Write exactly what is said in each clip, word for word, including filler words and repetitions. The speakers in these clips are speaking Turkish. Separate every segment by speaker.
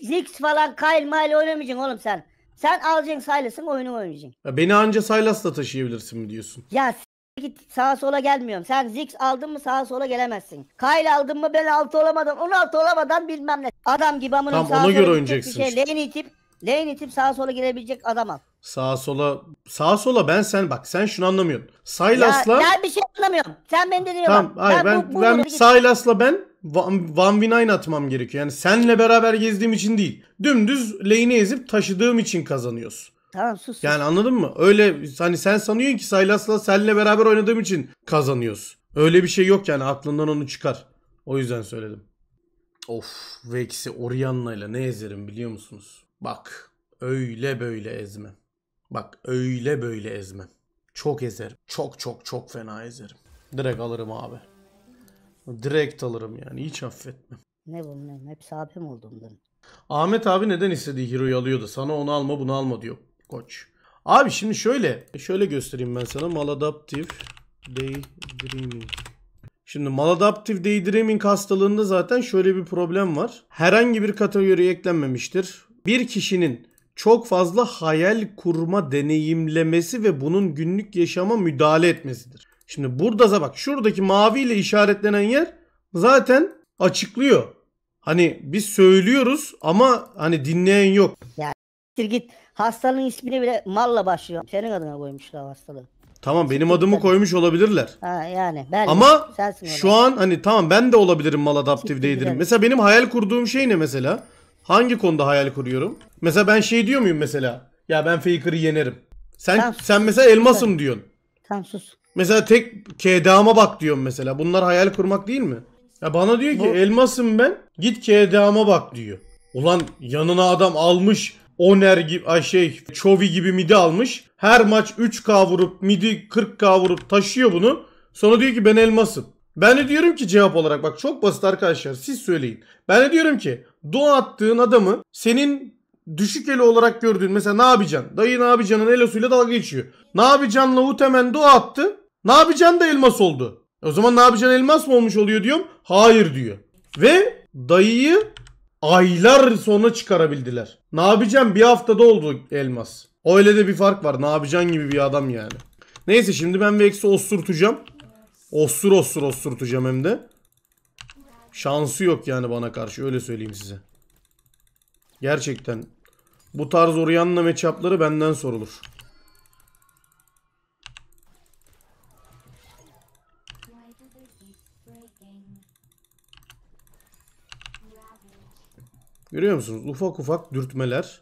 Speaker 1: Ziggs falan Kyle Mile oynamayacaksın oğlum sen. Sen alacaksın Sylas'ın oyunu oynayacaksın.
Speaker 2: Ya beni anca Sylas'la taşıyabilirsin mi diyorsun?
Speaker 1: Ya s- git sağa sola gelmiyorum. Sen Ziggs aldın mı sağa sola gelemezsin. Kyle aldın mı ben altı olamadan on altı olamadan bilmem ne. Adam gibi amınım
Speaker 2: Tamam,
Speaker 1: sağa
Speaker 2: ona göre
Speaker 1: sola gidecek bir
Speaker 2: oynayacaksın
Speaker 1: şey.
Speaker 2: işte.
Speaker 1: Lane itip, lane itip sağa sola girebilecek adam al.
Speaker 2: Sağa sola sağa sola ben sen bak sen şunu anlamıyorsun.
Speaker 1: Ya
Speaker 2: Sylas'la
Speaker 1: ben bir şey anlamıyorum. Sen beni dediğine
Speaker 2: tamam
Speaker 1: bak.
Speaker 2: hayır ben
Speaker 1: bu, bu
Speaker 2: ben
Speaker 1: yolu git-
Speaker 2: Sylas'la ben one v nine atmam gerekiyor. Yani senle beraber gezdiğim için değil. Dümdüz lane'i ezip taşıdığım için kazanıyoruz.
Speaker 1: Tamam sus. sus.
Speaker 2: Yani anladın mı? Öyle hani sen sanıyorsun ki Sylas'la senle beraber oynadığım için kazanıyoruz. Öyle bir şey yok yani, aklından onu çıkar. O yüzden söyledim. Of, Vex'i Orianna'yla ne ezerim biliyor musunuz? Bak öyle böyle ezmem. Bak öyle böyle ezmem. Çok ezerim. Çok çok çok fena ezerim. Direkt alırım abi. Direkt alırım yani, hiç affetmem.
Speaker 1: Ne bu ne? Hepsi abim oldu bunların.
Speaker 2: Ahmet abi neden istediği hero'yu alıyordu? Sana onu alma bunu alma diyor koç. Abi şimdi şöyle. Şöyle göstereyim ben sana. Maladaptive Daydreaming. Şimdi Maladaptive Daydreaming hastalığında zaten şöyle bir problem var. Herhangi bir kategori eklenmemiştir. Bir kişinin çok fazla hayal kurma deneyimlemesi ve bunun günlük yaşama müdahale etmesidir. Şimdi burada bak şuradaki maviyle işaretlenen yer zaten açıklıyor. Hani biz söylüyoruz ama hani dinleyen yok.
Speaker 1: Ya git hastalığın ismini bile malla başlıyor. Senin adına koymuşlar hastalığı.
Speaker 2: Tamam benim adımı koymuş olabilirler.
Speaker 1: Ha yani ben
Speaker 2: Ama
Speaker 1: sensin
Speaker 2: şu an hani tamam ben de olabilirim maladaptive değilim. Mesela benim hayal kurduğum şey ne mesela? Hangi konuda hayal kuruyorum? Mesela ben şey diyor muyum mesela? Ya ben Faker'ı yenerim. Sen
Speaker 1: Tamam,
Speaker 2: sen mesela elmasım diyorsun.
Speaker 1: Tamam sus.
Speaker 2: Mesela tek K D A'ma bak diyorum mesela. Bunlar hayal kurmak değil mi? Ya bana diyor ki
Speaker 1: Bu...
Speaker 2: elmasım ben. Git K D A'ma bak diyor. Ulan yanına adam almış Oner gibi ay şey Chovy gibi midi almış. Her maç üç K vurup midi kırk K vurup taşıyor bunu. Sonra diyor ki ben elmasım. Ben de diyorum ki cevap olarak bak çok basit arkadaşlar, siz söyleyin. Ben de diyorum ki dua attığın adamı senin düşük elo olarak gördüğün mesela ne yapacaksın? Dayı ne yapacaksın elosuyla dalga geçiyor. Ne yapacaksın Lavut hemen dua attı. Ne yapacaksın da elmas oldu. O zaman ne yapacaksın elmas mı olmuş oluyor diyorum. Hayır diyor. Ve dayıyı aylar sonra çıkarabildiler. Ne yapacağım bir haftada oldu elmas. Öyle de bir fark var. Ne yapacaksın gibi bir adam yani. Neyse şimdi ben Vex'i osurtacağım. Osur osur osurtacağım hem de. Şansı yok yani bana karşı, öyle söyleyeyim size. Gerçekten bu tarz Orianna matchup'ları benden sorulur. Görüyor musunuz? Ufak ufak dürtmeler.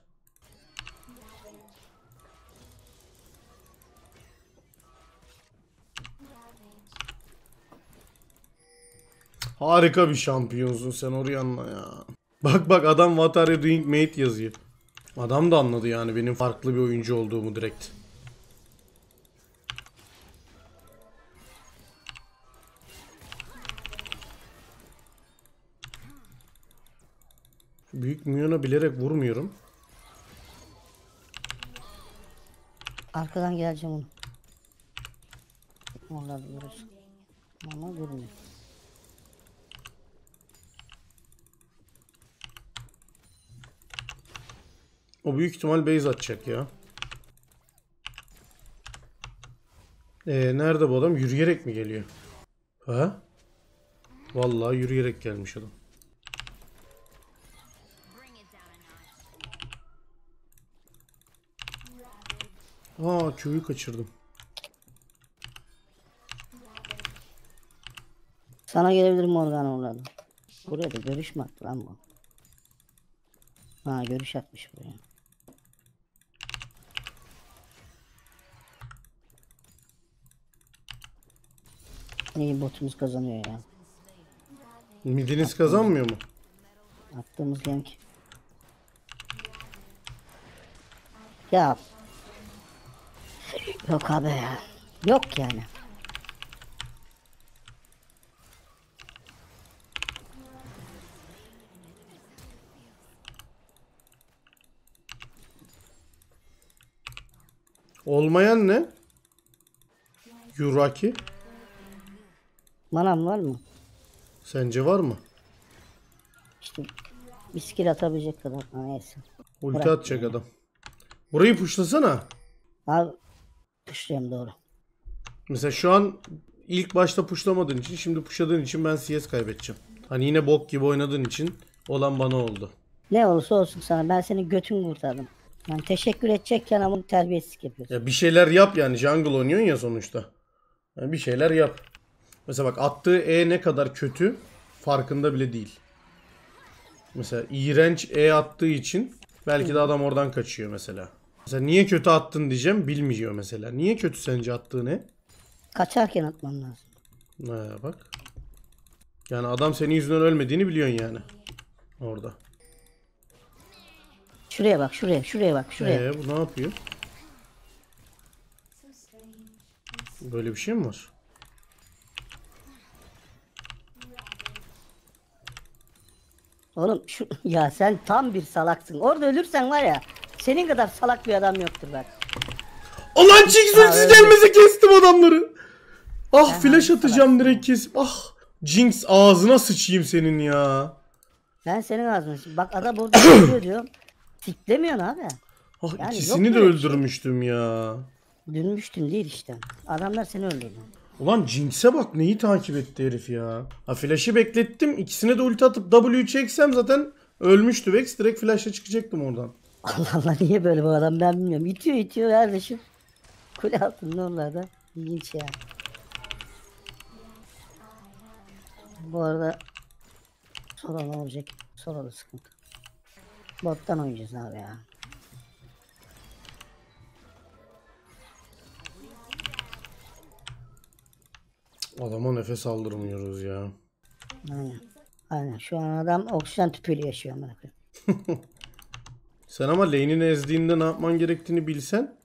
Speaker 2: Harika bir şampiyonsun sen Orianna ya. Bak bak adam what are you doing mate yazıyor. Adam da anladı yani benim farklı bir oyuncu olduğumu direkt. Büyük minyona bilerek vurmuyorum.
Speaker 1: Arkadan geleceğim onu. Onlar vurursun. Ama vurmuyor.
Speaker 2: O büyük ihtimal base atacak ya. Ee, nerede bu adam? Yürüyerek mi geliyor? Ha? Vallahi yürüyerek gelmiş adam. Aa köyü kaçırdım.
Speaker 1: Sana gelebilir Morgan oradan. Buraya da görüş mü attı lan bu? Ha görüş atmış buraya. İyi botumuz kazanıyor ya.
Speaker 2: Midiniz kazanmıyor mu?
Speaker 1: Attığımız gank. Ya. Yok abi ya. Yok yani.
Speaker 2: Olmayan ne? Yuraki.
Speaker 1: Manam var mı?
Speaker 2: Sence var mı?
Speaker 1: İşte Bir skill atabilecek kadar. Ha, neyse.
Speaker 2: Ulti
Speaker 1: Bırak
Speaker 2: atacak
Speaker 1: ya.
Speaker 2: adam. Burayı puşlasana.
Speaker 1: Abi puşlayayım doğru.
Speaker 2: Mesela şu an ilk başta puşlamadığın için, şimdi puşladığın için ben C S kaybedeceğim. Hani yine bok gibi oynadığın için olan bana oldu.
Speaker 1: Ne olursa olsun sana, ben senin götünü kurtardım. Yani teşekkür edecekken ama terbiyesizlik yapıyorsun.
Speaker 2: Ya bir şeyler yap yani, jungle oynuyorsun ya sonuçta. Yani bir şeyler yap. Mesela bak, attığı E ne kadar kötü farkında bile değil. Mesela iğrenç E attığı için belki de adam oradan kaçıyor mesela. Mesela niye kötü attın diyeceğim, bilmiyor mesela. Niye kötü sence attığı ne?
Speaker 1: Kaçarken atman lazım.
Speaker 2: Ha, bak. Yani adam senin yüzünden ölmediğini biliyorsun yani. Orada.
Speaker 1: Şuraya bak, şuraya, şuraya bak, şuraya.
Speaker 2: Ee, bu ne yapıyor? Böyle bir şey mi var?
Speaker 1: Oğlum şu ya sen tam bir salaksın. Orada ölürsen var ya, senin kadar salak bir adam yoktur bak.
Speaker 2: Ulan Jinx
Speaker 1: Ha,
Speaker 2: ultisi
Speaker 1: öyle.
Speaker 2: gelmese kestim adamları. Ah,
Speaker 1: Ben
Speaker 2: flash
Speaker 1: hangi
Speaker 2: atacağım
Speaker 1: salaksın
Speaker 2: direkt kesip. Ah. Jinx ağzına sıçayım senin ya.
Speaker 1: Ben senin ağzını. Bak adam orada ölüyor diyorum. Tiklemiyorsun abi.
Speaker 2: Ah,
Speaker 1: Yani
Speaker 2: ikisini
Speaker 1: yok
Speaker 2: de
Speaker 1: böyle bir şey.
Speaker 2: öldürmüştüm ya.
Speaker 1: Dönmüştün değil işte. Adamlar seni öldürdü.
Speaker 2: Ulan Jinx'e bak, neyi takip etti herif ya. Ha, flash'ı beklettim. İkisine de ulti atıp W'yu çeksem zaten ölmüştü Vex. Direkt flash'la çıkacaktım oradan.
Speaker 1: Allah Allah, niye böyle bu adam ben bilmiyorum. İtiyor itiyor kardeşim. Kule altında onlar da. İlginç ya. Bu arada sonra ne olacak? Sonra da sıkıntı. Bottan oynayacağız abi ya.
Speaker 2: Adama nefes aldırmıyoruz ya.
Speaker 1: Aynen. Aynen. Şu an adam oksijen tüpüyle yaşıyor amına koyayım.
Speaker 2: Sen ama lane'ini ezdiğinde ne yapman gerektiğini bilsen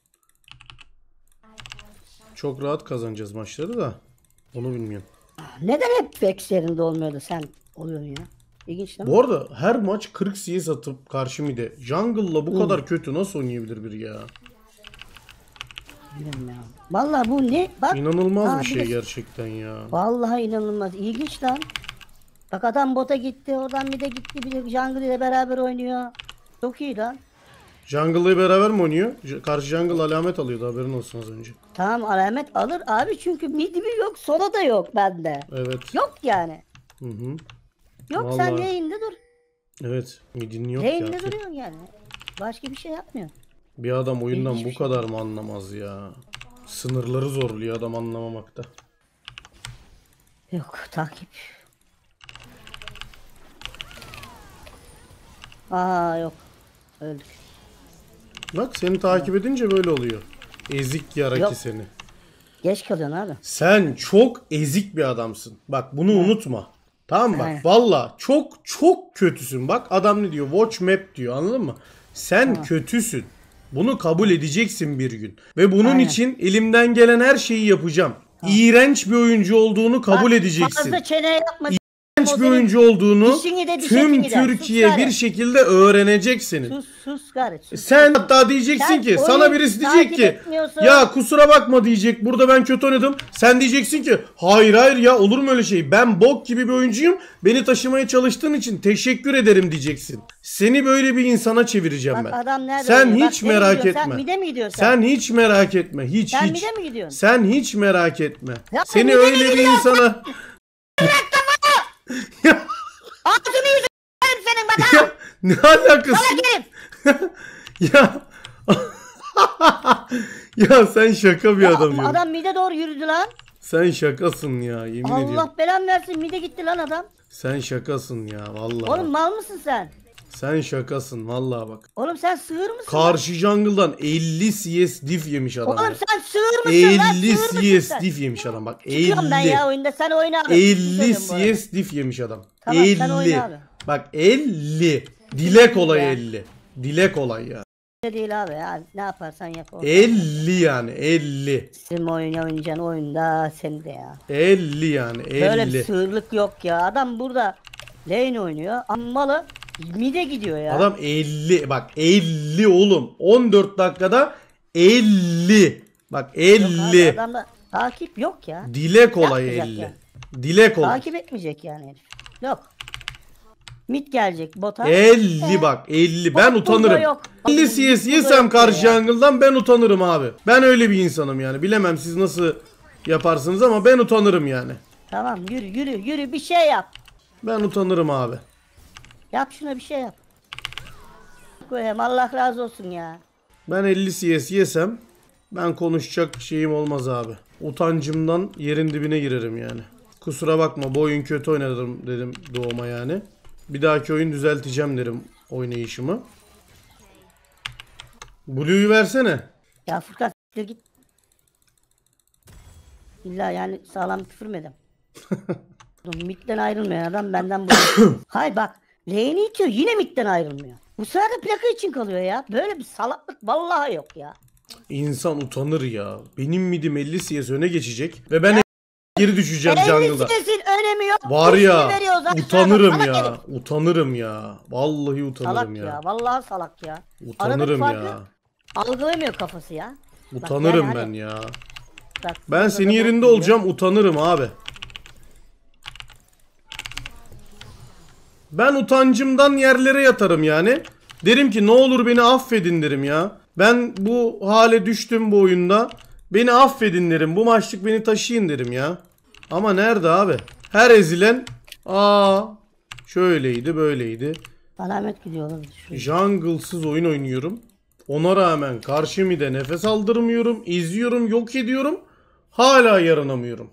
Speaker 2: çok rahat kazanacağız maçları da. Onu bilmiyorum.
Speaker 1: Neden hep Vex yerinde olmuyordu, sen oluyorsun ya? İlginç değil mi?
Speaker 2: Bu arada her maç kırk C S atıp karşı mide jungle'la bu kadar kötü nasıl oynayabilir biri ya?
Speaker 1: Bilmiyorum ya. Vallahi bu ne? Bak.
Speaker 2: İnanılmaz
Speaker 1: Aa,
Speaker 2: bir
Speaker 1: bir
Speaker 2: şey
Speaker 1: de-
Speaker 2: gerçekten ya.
Speaker 1: Vallahi inanılmaz. İlginç lan. Bak adam bota gitti, oradan bir de gitti, bir de jungle ile beraber oynuyor. Çok iyi lan.
Speaker 2: Jungle'la beraber mi oynuyor? J- Karşı jungle alamet alıyordu, haberin olsun az önce.
Speaker 1: Tamam, alamet alır abi çünkü mid mi yok, sola da yok bende.
Speaker 2: Evet.
Speaker 1: Yok yani.
Speaker 2: Hı hı.
Speaker 1: Yok, sen
Speaker 2: Vallahi.
Speaker 1: lane'de dur.
Speaker 2: Evet. Midin yok
Speaker 1: Lane'de
Speaker 2: ya.
Speaker 1: duruyorsun yani. Başka bir şey yapmıyor.
Speaker 2: Bir adam oyundan
Speaker 1: İlginç
Speaker 2: bu
Speaker 1: bir şey.
Speaker 2: kadar mı anlamaz ya? Sınırları zorluyor adam anlamamakta.
Speaker 1: Yok takip. Aa yok. Öldük.
Speaker 2: Bak, seni takip edince böyle oluyor. Ezik yara
Speaker 1: Yok.
Speaker 2: ki seni.
Speaker 1: Geç kalıyorsun abi.
Speaker 2: Sen çok ezik bir adamsın. Bak bunu unutma. Tamam mı?
Speaker 1: Aynen.
Speaker 2: Bak valla çok çok kötüsün. Bak adam ne diyor? Watch map diyor, anladın mı? Sen kötüsün. Bunu kabul edeceksin bir gün. Ve bunun
Speaker 1: Aynen.
Speaker 2: için elimden gelen her şeyi yapacağım. İğrenç bir oyuncu olduğunu kabul
Speaker 1: Bak,
Speaker 2: edeceksin.
Speaker 1: Fazla çene yapma.
Speaker 2: İğrenç
Speaker 1: o
Speaker 2: bir
Speaker 1: senin
Speaker 2: oyuncu olduğunu
Speaker 1: dişini de diş
Speaker 2: tüm
Speaker 1: etini gider.
Speaker 2: Türkiye
Speaker 1: Sus
Speaker 2: bir
Speaker 1: gari.
Speaker 2: şekilde öğrenecek senin.
Speaker 1: Sus sus gayret. Sus.
Speaker 2: Sen hatta diyeceksin
Speaker 1: Sen
Speaker 2: ki,
Speaker 1: oyun
Speaker 2: sana birisi diyecek
Speaker 1: takip
Speaker 2: ki
Speaker 1: etmiyorsun.
Speaker 2: ya kusura bakma diyecek, burada ben kötü oynadım. Sen diyeceksin ki hayır hayır ya, olur mu öyle şey, ben bok gibi bir oyuncuyum, beni taşımaya çalıştığın için teşekkür ederim diyeceksin. Seni böyle bir insana çevireceğim
Speaker 1: Bak
Speaker 2: ben.
Speaker 1: adam nerede
Speaker 2: Sen
Speaker 1: oynuyor?
Speaker 2: hiç
Speaker 1: Bak, nereye
Speaker 2: merak
Speaker 1: gidiyorsun?
Speaker 2: etme.
Speaker 1: Sen mide mi gidiyorsun?
Speaker 2: Sen hiç merak etme, hiç
Speaker 1: Sen
Speaker 2: hiç.
Speaker 1: mide mi gidiyorsun?
Speaker 2: Sen hiç merak etme.
Speaker 1: Ya
Speaker 2: Seni
Speaker 1: mide mi
Speaker 2: öyle bir
Speaker 1: gidiyorsun?
Speaker 2: insana ya,
Speaker 1: Ağzını yüzünü senin bak ha.
Speaker 2: ya ne alakası?
Speaker 1: Salak herif.
Speaker 2: Ya ya sen şaka bir
Speaker 1: Ya,
Speaker 2: adam ya.
Speaker 1: adam mide doğru yürüdü lan.
Speaker 2: Sen şakasın ya, yemin ediyorum.
Speaker 1: Allah belanı versin, mide gitti lan adam.
Speaker 2: Sen şakasın ya vallahi.
Speaker 1: Oğlum
Speaker 2: bak.
Speaker 1: mal mısın sen?
Speaker 2: Sen şakasın vallahi bak.
Speaker 1: Oğlum sen sığır mısın?
Speaker 2: Karşı jungle'dan elli C S diff yemiş adam.
Speaker 1: Oğlum
Speaker 2: ya.
Speaker 1: sen sığır mısın lan?
Speaker 2: elli
Speaker 1: Sığır mısın
Speaker 2: C S
Speaker 1: sen?
Speaker 2: diff yemiş adam bak.
Speaker 1: Çıkıyorum ben
Speaker 2: elli.
Speaker 1: ya oyunda, sen oyna abi.
Speaker 2: elli
Speaker 1: Söylüyorum bu arada.
Speaker 2: C S diff yemiş adam.
Speaker 1: Tamam, sen
Speaker 2: elli.
Speaker 1: oyna abi.
Speaker 2: Bak elli. Dile kolay
Speaker 1: ya.
Speaker 2: elli. Dile kolay ya.
Speaker 1: Öyle değil abi ya. Ne yaparsan yap. orada.
Speaker 2: elli yani elli.
Speaker 1: Senin oyun oynayacağın oyunda seni de ya.
Speaker 2: elli yani
Speaker 1: Böyle bir
Speaker 2: elli.
Speaker 1: sığırlık yok ya. Adam burada lane oynuyor. Ama malı mide gidiyor ya.
Speaker 2: Adam elli. Bak elli oğlum. on dört dakikada elli. Bak
Speaker 1: Yok abi,
Speaker 2: elli.
Speaker 1: adamda takip yok ya.
Speaker 2: Dile kolay
Speaker 1: Yapmayacak
Speaker 2: elli.
Speaker 1: yani.
Speaker 2: Dile kolay.
Speaker 1: Takip etmeyecek yani herif. Yok. Mid gelecek bota.
Speaker 2: elli
Speaker 1: Ee,
Speaker 2: bak elli. Ben
Speaker 1: bot burada
Speaker 2: utanırım.
Speaker 1: yok.
Speaker 2: elli
Speaker 1: Bot
Speaker 2: C S
Speaker 1: burada
Speaker 2: yesem
Speaker 1: yok
Speaker 2: karşı
Speaker 1: ya.
Speaker 2: jungle'dan ben utanırım abi. Ben öyle bir insanım yani. Bilemem siz nasıl yaparsınız ama ben utanırım yani.
Speaker 1: Tamam yürü yürü yürü bir şey yap.
Speaker 2: Ben utanırım abi.
Speaker 1: Yap şuna bir şey yap. Koyayım Allah razı olsun ya.
Speaker 2: Ben elli C S yesem ben konuşacak şeyim olmaz abi. Utancımdan yerin dibine girerim yani. Kusura bakma bu oyun kötü oynadım dedim doğuma yani. Bir dahaki oyun düzelteceğim derim oynayışımı. Blue'yu versene.
Speaker 1: Ya Furkan siktir git. İlla yani sağlam küfür mü edem? Midden ayrılmayan adam benden bu. Hay bak lane'i itiyor yine midden ayrılmıyor. Bu sefer de plaka için kalıyor ya. Böyle bir salaklık vallahi yok ya.
Speaker 2: İnsan utanır ya. Benim midim elli C S öne geçecek ve ben geri düşeceğim jungle'da.
Speaker 1: elli önemi yok.
Speaker 2: Var ya
Speaker 1: Push'unu veriyor zaten.
Speaker 2: utanırım
Speaker 1: Salak
Speaker 2: ya.
Speaker 1: herif.
Speaker 2: Utanırım ya. Vallahi utanırım
Speaker 1: Salak
Speaker 2: ya.
Speaker 1: ya. Vallahi salak ya.
Speaker 2: Utanırım
Speaker 1: Aradaki
Speaker 2: ya.
Speaker 1: farkı algılamıyor kafası ya.
Speaker 2: Utanırım
Speaker 1: Bak, yani
Speaker 2: ben
Speaker 1: hani-
Speaker 2: ya.
Speaker 1: Bak,
Speaker 2: Ben
Speaker 1: burada
Speaker 2: senin
Speaker 1: da
Speaker 2: yerinde
Speaker 1: bot
Speaker 2: olacağım utanırım abi. Ben utancımdan yerlere yatarım yani. Derim ki ne olur beni affedin derim ya. Ben bu hale düştüm bu oyunda. Beni affedin derim. Bu maçlık beni taşıyın derim ya. Ama nerede abi? Her ezilen aa şöyleydi böyleydi.
Speaker 1: Alamet gidiyorlar. Şuraya.
Speaker 2: Jungle'sız oyun oynuyorum. Ona rağmen karşı mide nefes aldırmıyorum. İzliyorum, yok ediyorum. Hala yaranamıyorum.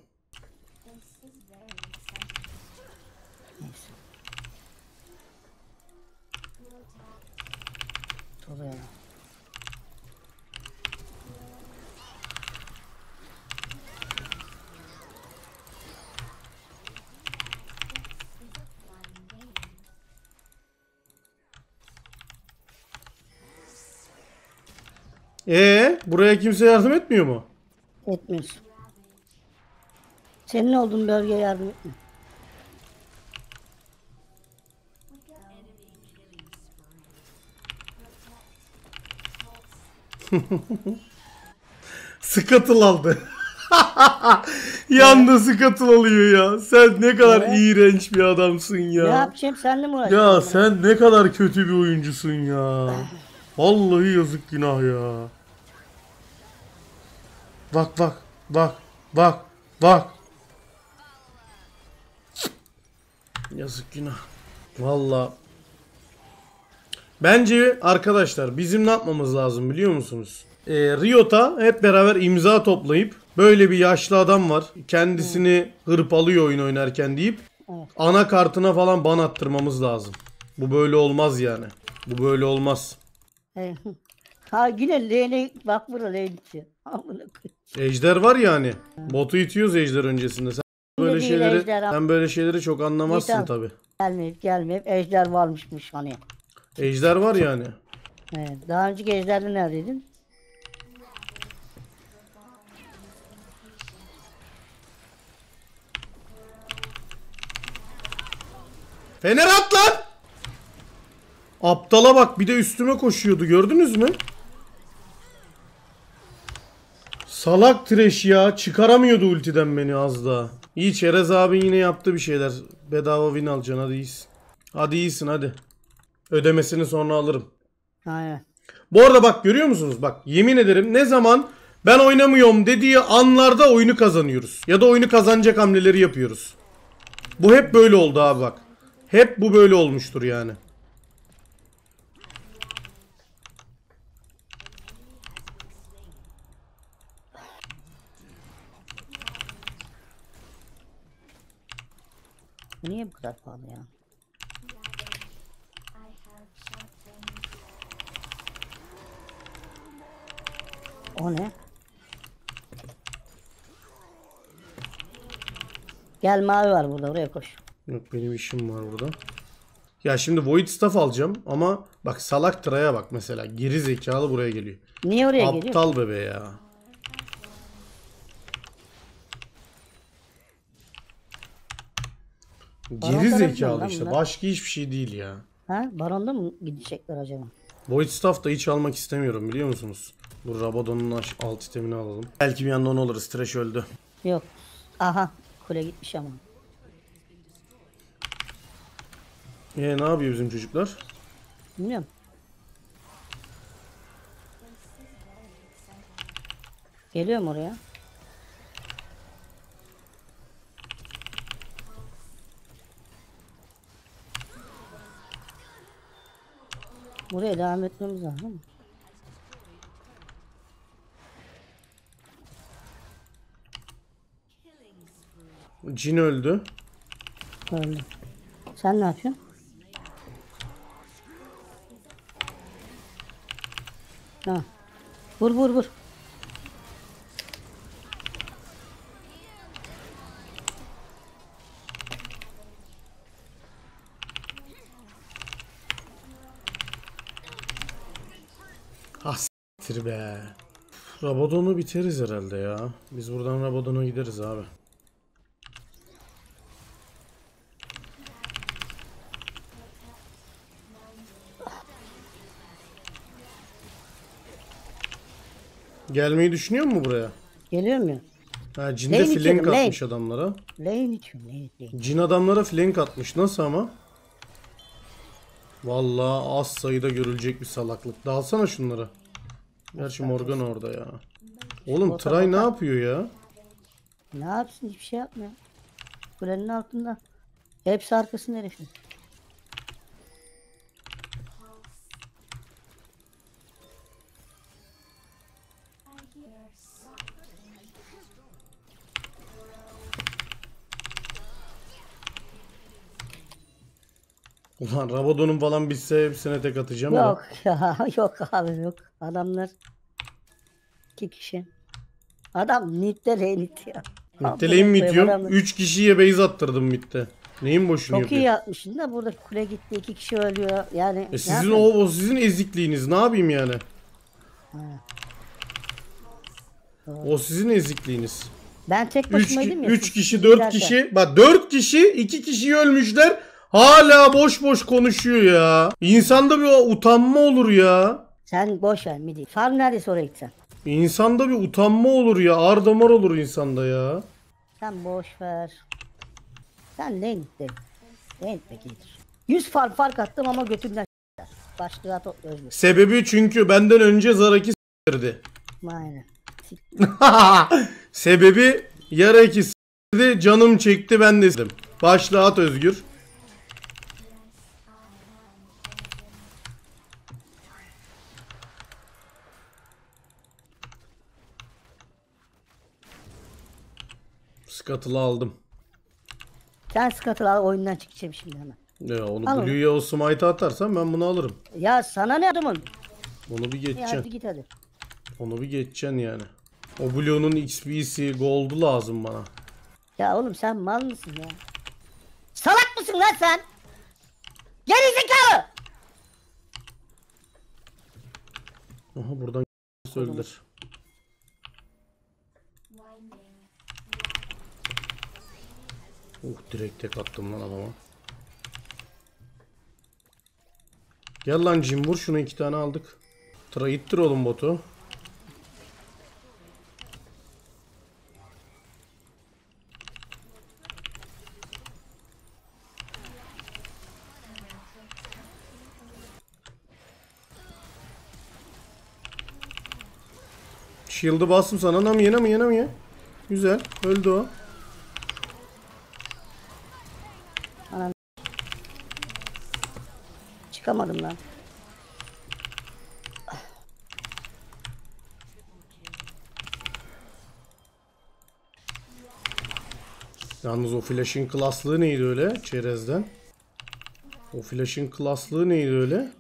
Speaker 1: Oraya.
Speaker 2: Ee, buraya kimse yardım etmiyor mu?
Speaker 1: Etmiyorsun. Senin olduğun bölgeye yardım etme.
Speaker 2: Scuttle aldı. Yanda Scuttle alıyor ya. Sen ne kadar
Speaker 1: Evet.
Speaker 2: iğrenç bir adamsın ya.
Speaker 1: Ne yapacağım senle mi
Speaker 2: Ya
Speaker 1: uğraşacağım?
Speaker 2: sen ne kadar kötü bir oyuncusun ya. Vallahi yazık günah ya. Bak bak bak bak bak. Yazık günah. Vallahi. Bence arkadaşlar bizim ne yapmamız lazım biliyor musunuz? Ee, Riot'a hep beraber imza toplayıp böyle bir yaşlı adam var. Kendisini hırpalıyor oyun oynarken deyip
Speaker 1: Evet.
Speaker 2: anakartına falan ban attırmamız lazım. Bu böyle olmaz yani. Bu böyle olmaz.
Speaker 1: Evet. Ha yine leğene bak burada leğen içiyor. Amına koyayım.
Speaker 2: Ejder var ya hani. Botu itiyoruz ejder öncesinde. Sen böyle
Speaker 1: değil
Speaker 2: şeyleri
Speaker 1: ejder ama.
Speaker 2: sen böyle şeyleri çok anlamazsın
Speaker 1: Yeter.
Speaker 2: tabi.
Speaker 1: Gelmeyip gelmeyip ejder varmışmış hani.
Speaker 2: Ejder var yani.
Speaker 1: Evet. Daha önceki ejderde neredeydin?
Speaker 2: Fener at lan! Aptala bak bir de üstüme koşuyordu gördünüz mü? Salak trash ya çıkaramıyordu ultiden beni az daha. İyi Çerez abi yine yaptı bir şeyler. Bedava win alacaksın hadi iyisin. Hadi iyisin hadi. Ödemesini sonra alırım.
Speaker 1: Aynen.
Speaker 2: Bu arada bak görüyor musunuz? Bak yemin ederim ne zaman ben oynamıyorum dediği anlarda oyunu kazanıyoruz. Ya da oyunu kazanacak hamleleri yapıyoruz. Bu hep böyle oldu abi bak. Hep bu böyle olmuştur yani.
Speaker 1: Bu niye bu kadar pahalı ya? O ne? Gel mavi var burada oraya koş.
Speaker 2: Yok benim işim var burada. Ya şimdi Void Staff alacağım ama bak salak Traya bak mesela. Geri zekalı buraya geliyor.
Speaker 1: Niye oraya geliyor?
Speaker 2: Aptal bebe ya. Geri
Speaker 1: Baronlara gidiyorum
Speaker 2: zekalı
Speaker 1: lan
Speaker 2: işte.
Speaker 1: bunlar.
Speaker 2: Başka hiçbir şey değil ya.
Speaker 1: Ha? Baronda mı gidecekler acaba?
Speaker 2: Void Staff da hiç almak istemiyorum biliyor musunuz? Bu Rabadon'un aş- alt itemini alalım. Belki bir yandan oluruz. Thresh öldü.
Speaker 1: Yok. Aha. Kule gitmiş ama.
Speaker 2: E ne yapıyor bizim çocuklar?
Speaker 1: Bilmiyorum. Geliyorum oraya. Buraya devam etmemiz lazım.
Speaker 2: Cin öldü.
Speaker 1: Öyle. Sen ne yapıyorsun? Ha. Vur vur vur.
Speaker 2: Ah s**tir be. Rabadon'u biteriz herhalde ya. Biz buradan Rabadon'a gideriz abi. Gelmeyi düşünüyor mu buraya?
Speaker 1: Geliyorum ya.
Speaker 2: Ha, Cin de
Speaker 1: Lane
Speaker 2: flank
Speaker 1: içelim, lane.
Speaker 2: atmış adamlara.
Speaker 1: Lane içiyorum lane lane.
Speaker 2: Cin adamlara flank atmış. Nasıl ama? Vallahi az sayıda görülecek bir salaklık. Dalsana şunlara. Gerçi Morgan orada ya. Oğlum
Speaker 1: Bota,
Speaker 2: Tray ne
Speaker 1: bota.
Speaker 2: yapıyor ya?
Speaker 1: Ne yapsın, hiçbir şey yapmıyor. Kulenin altında. Hepsi arkasında herifin.
Speaker 2: Ulan Rabadon'un falan bitse hepsine tek atacağım ama.
Speaker 1: Yok ya, yok abi yok. Adamlar iki kişi. Adam midde lane itiyor.
Speaker 2: Middeleyim mi
Speaker 1: Amına koyayım,
Speaker 2: diyorum?
Speaker 1: adamlar-
Speaker 2: üç kişiye base attırdım midde. Neyin boşunu
Speaker 1: Çok iyi
Speaker 2: yapıyor?
Speaker 1: yapmışsın da burada kule gitti, iki kişi ölüyor. Yani
Speaker 2: E
Speaker 1: ne
Speaker 2: sizin
Speaker 1: yapayım?
Speaker 2: o, o sizin ezikliğiniz, ne yapayım yani? O sizin ezikliğiniz.
Speaker 1: Ben tek
Speaker 2: üç
Speaker 1: başımaydım ya.
Speaker 2: üç
Speaker 1: siz-
Speaker 2: kişi
Speaker 1: siz
Speaker 2: dört
Speaker 1: giderken.
Speaker 2: kişi bak dört kişi iki kişi ölmüşler. Hala boş boş konuşuyor ya. İnsanda bir utanma olur ya.
Speaker 1: Sen boş ver midi. Farm neredeyse oraya gitsen.
Speaker 2: İnsanda bir utanma olur ya. Ar damar olur insanda ya.
Speaker 1: Sen boş ver. Sen lane de. Lane pek iyidir. yüz farm fark attım ama götümden s**ler. Başlığa topluyoruz biz.
Speaker 2: Sebebi çünkü benden önce Zaraki s**tirdi.
Speaker 1: Aynen.
Speaker 2: Sebebi Yaraki s**tirdi, canım çekti, ben de istedim. Başlığa at Özgür. Scuttle'ı aldım.
Speaker 1: Sen Scuttle'ı oyundan çıkacağım şimdi hemen.
Speaker 2: Ya onu
Speaker 1: Al onu.
Speaker 2: Blue'ya o smite atarsan ben bunu alırım.
Speaker 1: Ya sana ne adamın?
Speaker 2: Onu bir
Speaker 1: Ya
Speaker 2: geçeceksin.
Speaker 1: hadi git hadi.
Speaker 2: Onu bir geçeceksin yani. O Blue'nun X P'si, Gold'u lazım bana.
Speaker 1: Ya oğlum sen mal mısın ya? Salak mısın lan sen? Gerizekalı!
Speaker 2: Aha buradan öldür. Uh direkt tek attım lan adama. Gel lan Jim, vur şunu, iki tane aldık. Tra ittir oğlum botu. Shield'ı bastım sana. Namiye namiye namiye. Güzel. Öldü o.
Speaker 1: Çıkamadım lan.
Speaker 2: Yalnız o flash'in klaslığı neydi öyle çerezden? O flash'in klaslığı neydi öyle?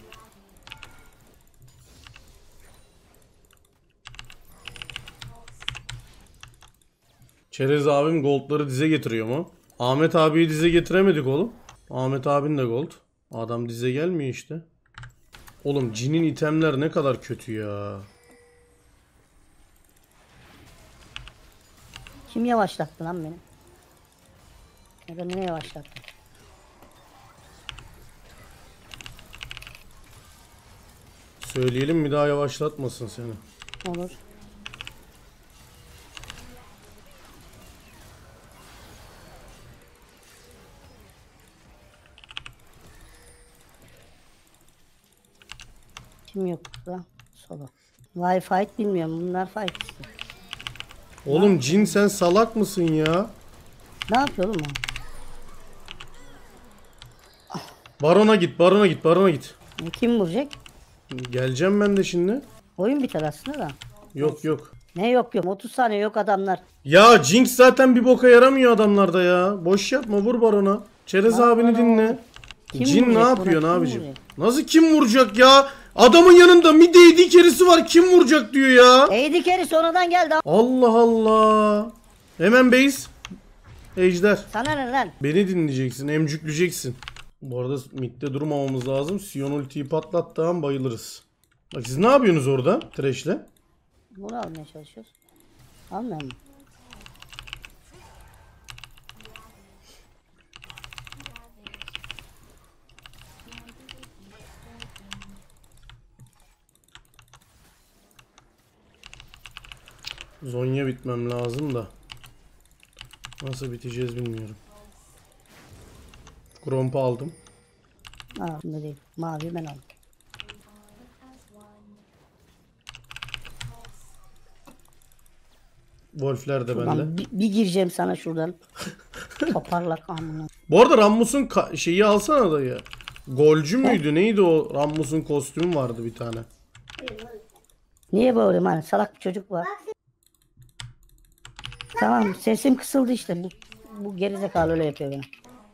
Speaker 2: Çerez abim goldları dize getiriyor mu? Ahmet abiyi dize getiremedik oğlum. Ahmet abin de gold. Adam dize gelmiyor işte. Oğlum Jin'in itemler ne kadar kötü ya.
Speaker 1: Kim yavaşlattı lan beni? Ya da ne yavaşlattı?
Speaker 2: Söyleyelim mi daha yavaşlatmasın seni.
Speaker 1: Olur. Kim yok burada? Solo. Wi-Fi bilmiyorum. Bunlar fight istiyor.
Speaker 2: Oğlum Jin sen salak mısın ya?
Speaker 1: Ne yapıyor oğlum o?
Speaker 2: Barona git, barona git, barona git.
Speaker 1: Kim vuracak?
Speaker 2: Geleceğim ben de şimdi.
Speaker 1: Oyun biter aslında da.
Speaker 2: Yok yok.
Speaker 1: Ne yok yok. otuz saniye yok adamlar.
Speaker 2: Ya Jinx zaten bir boka yaramıyor adamlarda ya. Boş yapma, vur barona. Çerez
Speaker 1: Lan
Speaker 2: abini
Speaker 1: bana
Speaker 2: dinle.
Speaker 1: Kim
Speaker 2: Jin ne
Speaker 1: vuracak
Speaker 2: yapıyor
Speaker 1: buna, kim
Speaker 2: abicim?
Speaker 1: vuracak?
Speaker 2: Nasıl kim vuracak ya? Adamın yanında mid A D carry'si var. Kim vuracak diyor ya.
Speaker 1: A D carry sonradan geldi.
Speaker 2: Allah Allah. Hemen base. Ejder.
Speaker 1: Sana ne lan?
Speaker 2: Beni dinleyeceksin, emcükleyeceksin. Bu arada midde durmamamız lazım. Sion ultiyi patlattığı an bayılırız. Bak siz ne yapıyorsunuz orada Thresh'le?
Speaker 1: Bunu almaya çalışıyoruz. Almıyor mu?
Speaker 2: Zonya bitmem lazım da. Nasıl biteceğiz bilmiyorum. Gromp'u aldım.
Speaker 1: Aa, bunda değil. Mavi ben aldım.
Speaker 2: Wolf'ler de
Speaker 1: Şuradan
Speaker 2: bende.
Speaker 1: bir, bir gireceğim sana şuradan. Toparlak amına.
Speaker 2: Bu arada Rammus'un ka- şeyi alsana da ya. Golcü müydü? Neydi o? Rammus'un kostümü vardı bir tane.
Speaker 1: Niye böyle hani salak bir çocuk var. Tamam sesim kısıldı işte. Bu, bu gerizekalı öyle yapıyor beni.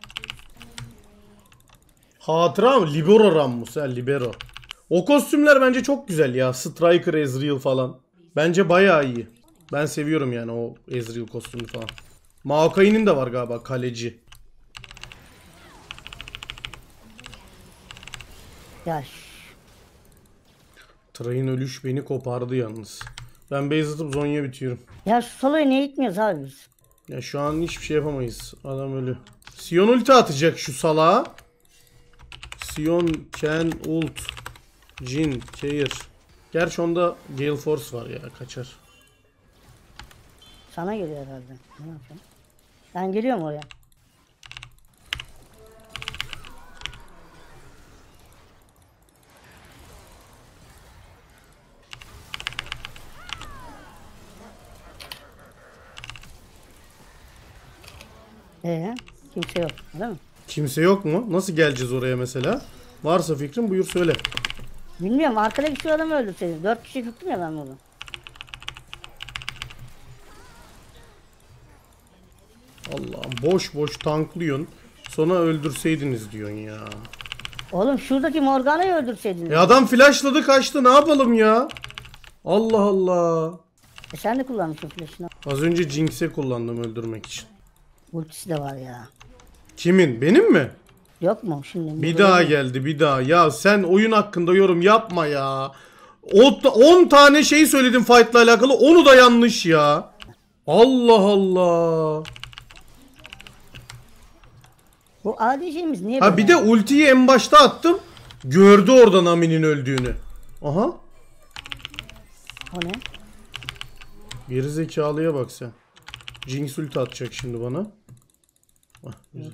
Speaker 2: Hatıra mı? Libero Rammus. Ha, Libero. O kostümler bence çok güzel ya. Striker Ezreal falan. Bence bayağı iyi. Ben seviyorum yani o Ezreal kostümü falan. Maokai'nin de var galiba kaleci.
Speaker 1: Ya şş,
Speaker 2: Tray'ın ölüş beni kopardı yalnız. Ben base atıp Zonya bitiyorum.
Speaker 1: ya şu soloyu niye gitmiyoruz abi biz?
Speaker 2: Ya şu an hiçbir şey yapamayız. Adam ölü. Sion ulti atacak şu salağa. Sion, Ken, ult. Jin, Kair. Gerçi onda Gale Force var ya, kaçar.
Speaker 1: Sana geliyor herhalde. Ne yapayım? Ben geliyorum oraya. Ee, kimse yok, değil mi?
Speaker 2: Kimse yok mu? Nasıl geleceğiz oraya mesela? Varsa fikrin buyur söyle.
Speaker 1: Bilmiyorum, arkadaki şu adamı öldürseydim. Dört kişi tuttum ya ben burada.
Speaker 2: Allah'ım boş boş tanklıyorsun. Sonra öldürseydiniz diyorsun ya.
Speaker 1: Oğlum şuradaki Morgana'yı öldürseydin.
Speaker 2: E adam flashladı kaçtı, ne yapalım ya? Allah Allah.
Speaker 1: E sen de kullanmışsın flash'ını.
Speaker 2: Az önce Jinx'e kullandım öldürmek için.
Speaker 1: Ultisi de var ya.
Speaker 2: Kimin? Benim mi?
Speaker 1: Yok mu şimdi?
Speaker 2: Bir
Speaker 1: Burada
Speaker 2: daha
Speaker 1: değil mi?
Speaker 2: geldi bir daha. Ya sen oyun hakkında yorum yapma ya. on tane şey söyledim fight'la alakalı. Onu da yanlış ya. Allah Allah.
Speaker 1: Bu adi şeyimiz niye
Speaker 2: Ha
Speaker 1: böyle?
Speaker 2: bir de ultiyi en başta attım. Gördü oradan Amin'in öldüğünü. Aha.
Speaker 1: O ne?
Speaker 2: Geri zekalıya bak sen. Jinx ulti atacak şimdi bana. Ah, güzel.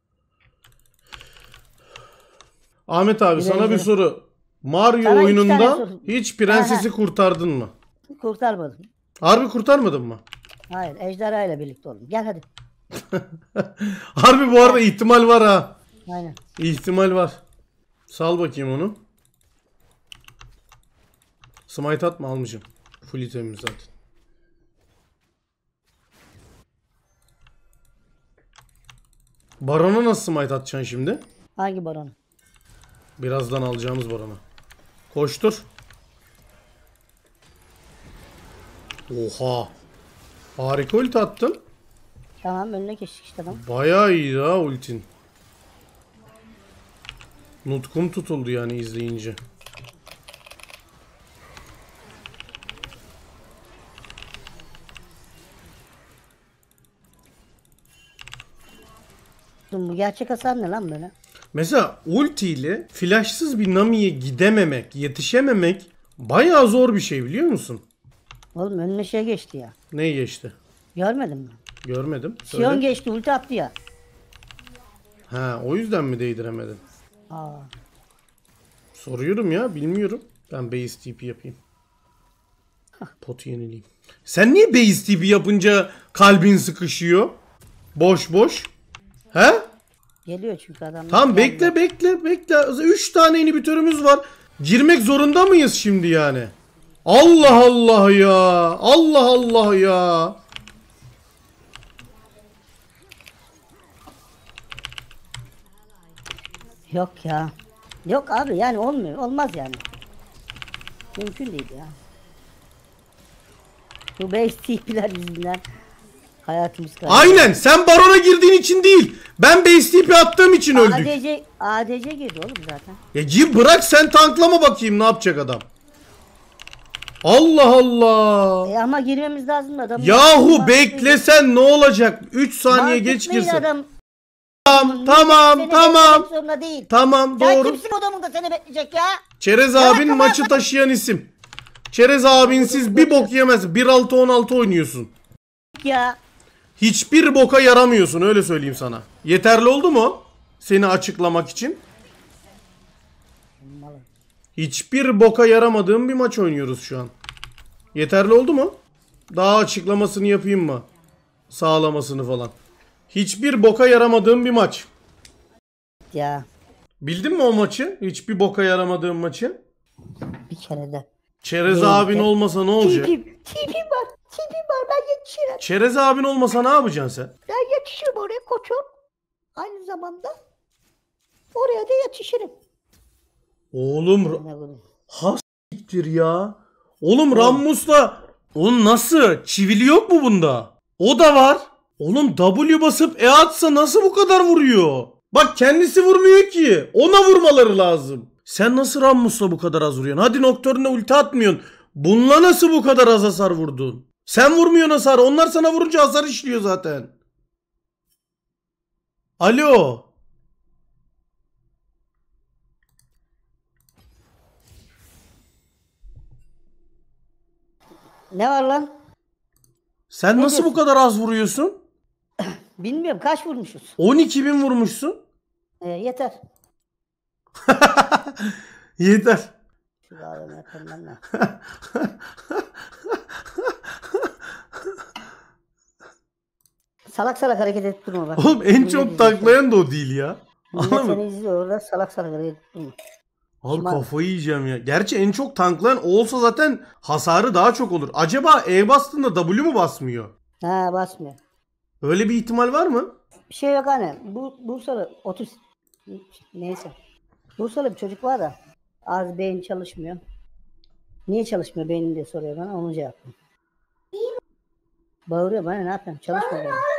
Speaker 2: Ahmet abi
Speaker 1: Güzel,
Speaker 2: sana bir
Speaker 1: güzel.
Speaker 2: soru. Mario
Speaker 1: Sana iki tane
Speaker 2: oyununda
Speaker 1: soru.
Speaker 2: hiç prensesi
Speaker 1: Aha.
Speaker 2: kurtardın mı?
Speaker 1: Kurtarmadım.
Speaker 2: Harbi kurtarmadın mı?
Speaker 1: Hayır, ejderha ile birlikte oldum. Gel hadi.
Speaker 2: Harbi bu arada ihtimal var ha.
Speaker 1: Aynen.
Speaker 2: İhtimal var. Sal bakayım onu. Smite atma, almışım. Full itemim zaten. Baron'a nasıl smite atacaksın şimdi?
Speaker 1: Hangi baron?
Speaker 2: Birazdan alacağımız barona. Koştur. Oha. Harika ulti attın.
Speaker 1: Tamam, önüne geçtik işte adam.
Speaker 2: Bayağı iyi ya ultin. Nutkum tutuldu yani izleyince.
Speaker 1: Bu gerçek hasar ne lan böyle?
Speaker 2: Mesela ulti ile flashsız bir Nami'ye gidememek, yetişememek bayağı zor bir şey biliyor musun?
Speaker 1: Oğlum önüne şey geçti ya.
Speaker 2: Ne geçti?
Speaker 1: Görmedin mi?
Speaker 2: Görmedim. Söyle.
Speaker 1: Sion geçti, ulti attı ya.
Speaker 2: Ha, o yüzden mi değdiremedin?
Speaker 1: Aa.
Speaker 2: Soruyorum ya, bilmiyorum. Ben base T P yapayım. Potu yenileyim. Sen niye base T P yapınca kalbin sıkışıyor? Boş boş. He?
Speaker 1: Geliyor çünkü adam.
Speaker 2: Tamam bekle bekle bekle. üç tane inhibitörümüz var. Girmek zorunda mıyız şimdi yani? Allah Allah ya. Allah Allah ya.
Speaker 1: Yok ya. Yok abi yani olmuyor. Olmaz yani. Mümkün değil ya. Bu base T P'ler yüzünden hayatımız kaydı.
Speaker 2: Aynen, sen barona girdiğin için değil. Ben base T P attığım için öldük.
Speaker 1: A D C, A D C girdi oğlum zaten.
Speaker 2: Ya gir bırak, sen tanklama bakayım ne yapacak adam. Allah Allah.
Speaker 1: E ama girmemiz lazım adam.
Speaker 2: Yahu beklesen ne olacak? üç saniye geç
Speaker 1: Mantıklı
Speaker 2: girsin.
Speaker 1: Adam.
Speaker 2: Tamam tamam
Speaker 1: Seni
Speaker 2: tamam.
Speaker 1: beklemek zorunda değil.
Speaker 2: Tamam
Speaker 1: Sen
Speaker 2: doğru.
Speaker 1: kimsin odamında seni bekleyecek ya?
Speaker 2: Çerez
Speaker 1: Salak
Speaker 2: abin
Speaker 1: kafa
Speaker 2: maçı
Speaker 1: adam.
Speaker 2: taşıyan isim. Çerez abinsiz bir bok yemez. bir altı on altı oynuyorsun.
Speaker 1: Ya.
Speaker 2: Hiçbir boka yaramıyorsun, öyle söyleyeyim sana. Yeterli oldu mu seni açıklamak için? Hiçbir boka yaramadığım bir maç oynuyoruz şu an. Yeterli oldu mu? Daha açıklamasını yapayım mı? Sağlamasını falan. Hiçbir boka yaramadığım bir maç.
Speaker 1: Ya.
Speaker 2: Bildin mi o maçı? Hiçbir boka yaramadığım maçı.
Speaker 1: Bir kere de.
Speaker 2: Çerez
Speaker 1: Neydi?
Speaker 2: abin olmasa ne olacak?
Speaker 1: T P, T P var. T P var ben yetişirim.
Speaker 2: Çerez abin olmasa ne yapacaksın sen?
Speaker 1: Ben yetişirim oraya koçum. Aynı zamanda oraya da yetişirim.
Speaker 2: Oğlum
Speaker 1: Ne bu?
Speaker 2: hastiktir ya. Oğlum Rammus'la oğlum nasıl? Çivili yok mu bunda? O da var. Oğlum W basıp E atsa nasıl bu kadar vuruyor? Bak kendisi vurmuyor ki. Ona vurmaları lazım. Sen nasıl Rammus'la bu kadar az vuruyorsun? Hadi Nocturne'e ulti atmıyorsun. Bununla nasıl bu kadar az hasar vurdun? Sen vurmuyorsun hasar. Onlar sana vurunca hasar işliyor zaten. Alo.
Speaker 1: Ne var lan?
Speaker 2: Sen
Speaker 1: Ne
Speaker 2: nasıl bu
Speaker 1: diyorsun?
Speaker 2: kadar az vuruyorsun?
Speaker 1: Bilmiyorum kaç vurmuşuz.
Speaker 2: on iki bin vurmuşsun.
Speaker 1: Ee, yeter.
Speaker 2: Yeter.
Speaker 1: Şu dağılımı yapalım lan. Salak salak hareket edip durma bak.
Speaker 2: Oğlum en
Speaker 1: Millet
Speaker 2: çok
Speaker 1: izliyor
Speaker 2: taklayan da o değil ya.
Speaker 1: seni. Millet
Speaker 2: Anladın mı?
Speaker 1: seni izliyor orada salak salak hareket edip durma.
Speaker 2: Abi
Speaker 1: Şımarık.
Speaker 2: kafayı yiyeceğim ya. Gerçi en çok tanklayan o olsa zaten hasarı daha çok olur. Acaba E bastığında W mu basmıyor?
Speaker 1: Ha basmıyor.
Speaker 2: Öyle bir ihtimal var mı?
Speaker 1: Bir şey yok hani. Bu Bursalı otuz neyse. Bursalı bir çocuk var da az beyin çalışmıyor. Niye çalışmıyor beynin diye soruyor bana onu cevaplıyorum. Bağırıyor bana ne yapayım çalışmıyor beyin.